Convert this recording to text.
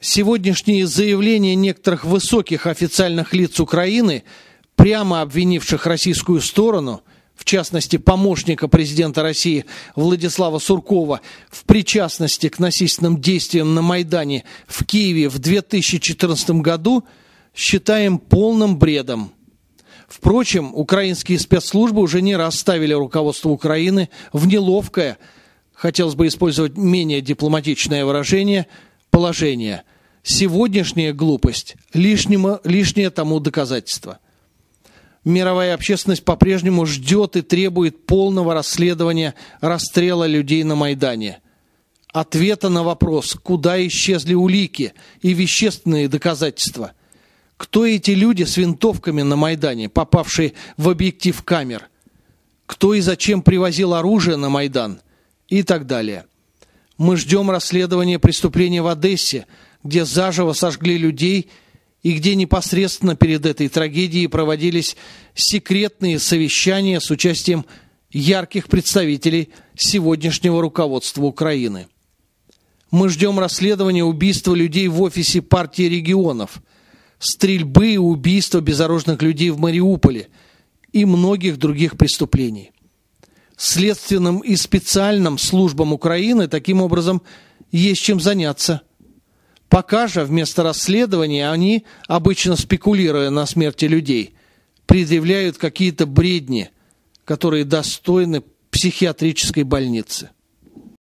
Сегодняшние заявления некоторых высоких официальных лиц Украины, прямо обвинивших российскую сторону, в частности, помощника президента России Владислава Суркова, в причастности к насильственным действиям на Майдане в Киеве в 2014 году, считаем полным бредом. Впрочем, украинские спецслужбы уже не раз ставили руководство Украины в неловкое, хотелось бы использовать менее дипломатичное выражение, положение. Сегодняшняя глупость – лишнее тому доказательство. Мировая общественность по-прежнему ждет и требует полного расследования расстрела людей на Майдане. Ответа на вопрос, куда исчезли улики и вещественные доказательства. Кто эти люди с винтовками на Майдане, попавшие в объектив камер? Кто и зачем привозил оружие на Майдан? И так далее. Мы ждем расследования преступления в Одессе, где заживо сожгли людей и где непосредственно перед этой трагедией проводились секретные совещания с участием ярких представителей сегодняшнего руководства Украины. Мы ждем расследования убийства людей в офисе партии регионов, стрельбы и убийства безоружных людей в Мариуполе и многих других преступлений. Следственным и специальным службам Украины таким образом есть чем заняться. Пока же вместо расследования они, обычно спекулируя на смерти людей, предъявляют какие-то бредни, которые достойны психиатрической больницы.